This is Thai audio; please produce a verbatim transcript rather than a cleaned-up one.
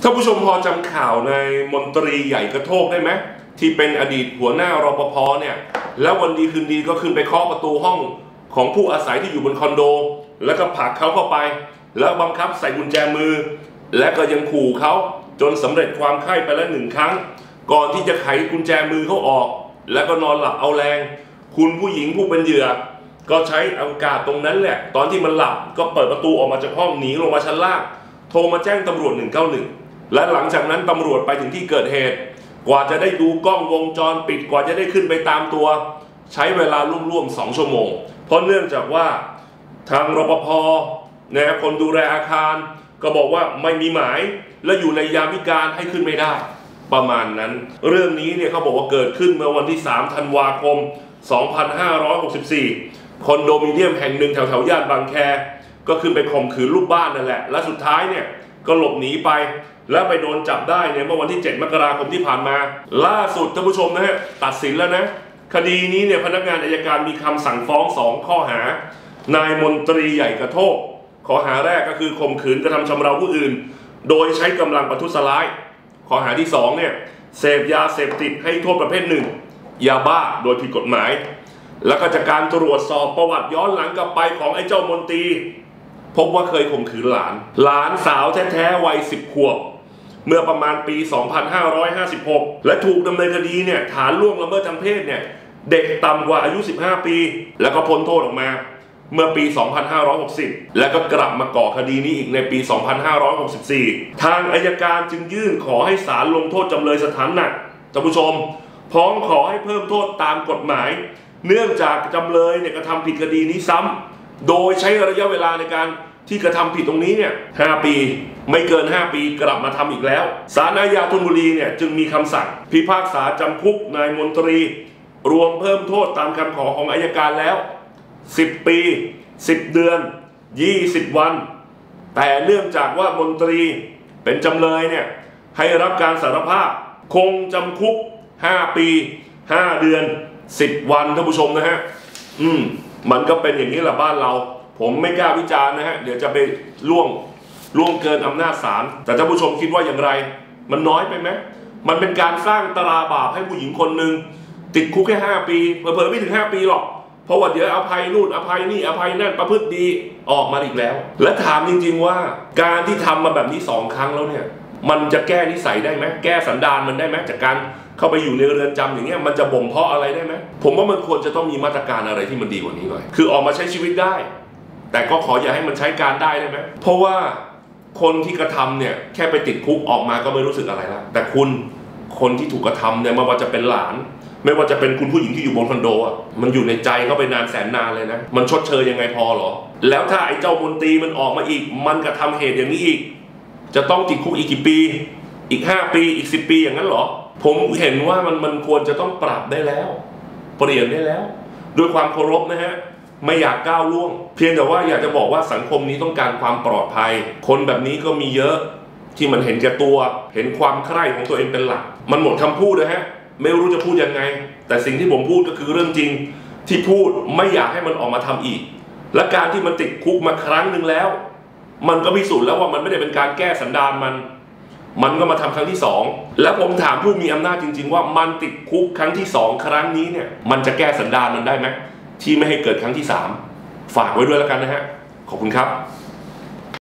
ท่านผู้ชมพอจำข่าวในมนตรีใหญ่กระโทกได้ไหมที่เป็นอดีตหัวหน้ารปภเนี่ยแล้ววันดีคืนดีก็ขึ้นไปเคาะประตูห้องของผู้อาศัยที่อยู่บนคอนโดแล้วก็ผลักเขาเข้าไปแล้วบังคับใส่กุญแจมือและก็ยังขู่เขาจนสำเร็จความใคร่ไปแล้วหนึ่งครั้งก่อนที่จะไขกุญแจมือเขาออกแล้วก็นอนหลับเอาแรงคุณผู้หญิงผู้เป็นเหยื่อก็ใช้โอกาสตรงนั้นแหละตอนที่มันหลับก็เปิดประตูออกมาจากห้องหนีลงมาชั้นล่างโทรมาแจ้งตำรวจหนึ่งเก้าหนึ่งและหลังจากนั้นตำรวจไปถึงที่เกิดเหตุกว่าจะได้ดูกล้องวงจรปิดกว่าจะได้ขึ้นไปตามตัวใช้เวลาร่วมๆสองชั่วโมงเพราะเนื่องจากว่าทางรปภนะคนดูแลอาคารก็บอกว่าไม่มีหมายและอยู่ในยามวิกาลให้ขึ้นไม่ได้ประมาณนั้นเรื่องนี้เนี่ยเขาบอกว่าเกิดขึ้นเมื่อวันที่สามธันวาคมสองพันห้าร้อยหกสิบสี่คอนโดมิเนียมแห่งหนึ่งแถวแถวย่านบางแคก็ขึ้นไปข่มขืนลูกบ้านนั่นแหละและสุดท้ายเนี่ยก็หลบหนีไปแล้วไปโดนจับได้เนี่ยเมื่อวันที่เจ็ดมกราคมที่ผ่านมาล่าสุดท่านผู้ชมนะฮะตัดสินแล้วนะคดีนี้เนี่ยพนักงานอัยการมีคำสั่งฟ้องสองข้อหานายมนตรีใหญ่กระโทกข้อหาแรกก็คือข่มขืนกระทำชำเราผู้อื่นโดยใช้กำลังประทุษร้ายข้อหาที่สองเนี่ยเสพยาเสพติดให้โทษประเภทหนึ่งยาบ้าโดยผิดกฎหมายแล้วก็จากการตรวจสอบประวัติย้อนหลังกลับไปของไอ้เจ้ามนตรีพบว่าเคยข่มขืนหลานหลานสาวแท้ๆวัยสิบขวบเมื่อประมาณปี สองพันห้าร้อยห้าสิบหก และถูกดำเนินคดีเนี่ยฐานล่วงละเมิดทางเพศเนี่ยเด็กต่ำกว่าอายุสิบห้าปีแล้วก็พ้นโทษออกมาเมื่อปี สองพันห้าร้อยหกสิบ แล้วก็กลับมาก่อคดีนี้อีกในปี สองพันห้าร้อยหกสิบสี่ ทางอัยการจึงยื่นขอให้ศาลลงโทษจำเลยสถานหนักท่านผู้ชมพร้อมขอให้เพิ่มโทษตามกฎหมายเนื่องจากจำเลยเนี่ยกระทำผิดคดีนี้ซ้ำโดยใช้ระยะเวลาในการที่กระทำผิดตรงนี้เนี่ยห้าปีไม่เกินห้าปีกลับมาทำอีกแล้วศาลอาญาธนบุรีเนี่ยจึงมีคำสั่งพิพากษาจำคุกนายมนตรีรวมเพิ่มโทษตามคำขอของอัยการแล้วสิบปีสิบเดือนยี่สิบวันแต่เนื่องจากว่ามนตรีเป็นจำเลยเนี่ยให้รับการสารภาพคงจำคุกห้าปีห้าเดือนสิบวันท่านผู้ชมนะฮะอืมมันก็เป็นอย่างนี้แหละบ้านเราผมไม่กล้าวิจารณ์นะฮะเดี๋ยวจะไปล่วงล่วงเกินอำนาจศาลแต่ท่านผู้ชมคิดว่าอย่างไรมันน้อยไปไหมมันเป็นการสร้างตราบาปให้ผู้หญิงคนหนึ่งติดคุกแค่ห้าปีเผลอๆไม่ถึงห้าปีหรอกเพราะว่าเดี๋ยวอภัยนู่นอภัยนี่อภัยนั่นประพฤติดีออกมาอีกแล้วและถามจริงๆว่าการที่ทำมาแบบนี้สองครั้งแล้วเนี่ยมันจะแก้นิสัยได้ไหมแก้สันดานมันได้ไหมจากการเข้าไปอยู่ในเรือนจำอย่างเงี้ยมันจะบ่มเพาะอะไรได้ไหมผมว่ามันควรจะต้องมีมาตรการอะไรที่มันดีกว่านี้หน่อยคือออกมาใช้ชีวิตได้แต่ก็ขออย่าให้มันใช้การได้ได้ไหมเพราะว่าคนที่กระทำเนี่ยแค่ไปติดคุกออกมาก็ไม่รู้สึกอะไรแล้วแต่คุณคนที่ถูกกระทำเนี่ยไม่ว่าจะเป็นหลานไม่ว่าจะเป็นคุณผู้หญิงที่อยู่บนคอนโดอ่ะมันอยู่ในใจเขาไปนานแสนนานเลยนะมันชดเชยยังไงพอหรอแล้วถ้าไอ้เจ้ามนตรีมันออกมาอีกมันกระทำเหตุอย่างนี้อีกจะต้องติดคุกอีกกี่ปีอีกห้าปีอีกสิบปีอย่างนั้นหรอผมเห็นว่ามันมันควรจะต้องปรับได้แล้วเปลี่ยนได้แล้วด้วยความเคารพนะฮะไม่อยากก้าวล่วงเพียงแต่ว่าอยากจะบอกว่าสังคมนี้ต้องการความปลอดภัยคนแบบนี้ก็มีเยอะที่มันเห็นแก่ตัวเห็นความใคร่ของตัวเองเป็นหลักมันหมดคำพูดนะฮะไม่รู้จะพูดยังไงแต่สิ่งที่ผมพูดก็คือเรื่องจริงที่พูดไม่อยากให้มันออกมาทำอีกและการที่มันติดคุกมาครั้งหนึ่งแล้วมันก็พิสูจน์แล้วว่ามันไม่ได้เป็นการแก้สันดานมันมันก็มาทำครั้งที่สองแล้วผมถามผู้มีอำนาจจริงๆว่ามันติดคุกครั้งที่สองครั้งนี้เนี่ยมันจะแก้สันดานมันได้ไหมที่ไม่ให้เกิดครั้งที่สามฝากไว้ด้วยแล้วกันนะฮะขอบคุณครับ